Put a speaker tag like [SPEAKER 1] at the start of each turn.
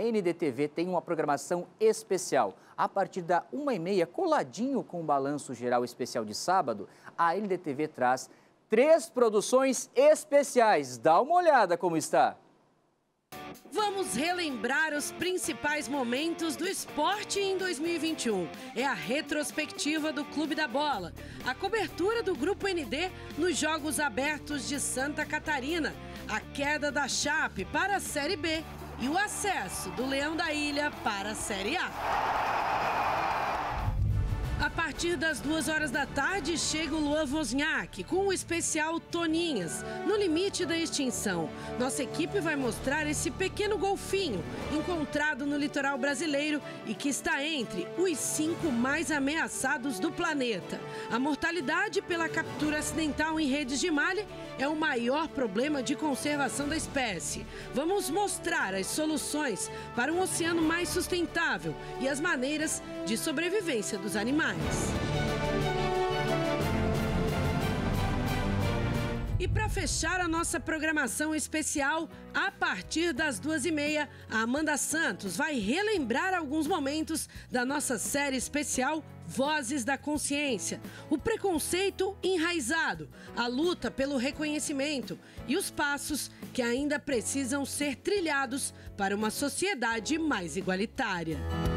[SPEAKER 1] NDTV tem uma programação especial. A partir da 1h30, coladinho com o Balanço Geral Especial de sábado, a NDTV traz 3 produções especiais. Dá uma olhada como está.
[SPEAKER 2] Vamos relembrar os principais momentos do esporte em 2021. É a retrospectiva do Clube da Bola, a cobertura do Grupo ND nos Jogos Abertos de Santa Catarina, a queda da Chape para a Série B e o acesso do Leão da Ilha para a Série A. A partir das 14h chega o Luan Wozniak com o especial Toninhas, no limite da extinção. Nossa equipe vai mostrar esse pequeno golfinho encontrado no litoral brasileiro e que está entre os 5 mais ameaçados do planeta. A mortalidade pela captura acidental em redes de malha é o maior problema de conservação da espécie. Vamos mostrar as soluções para um oceano mais sustentável e as maneiras de sobrevivência dos animais. E para fechar a nossa programação especial, a partir das 2h30, a Amanda Santos vai relembrar alguns momentos da nossa série especial Vozes da Consciência. O preconceito enraizado, a luta pelo reconhecimento e os passos que ainda precisam ser trilhados para uma sociedade mais igualitária.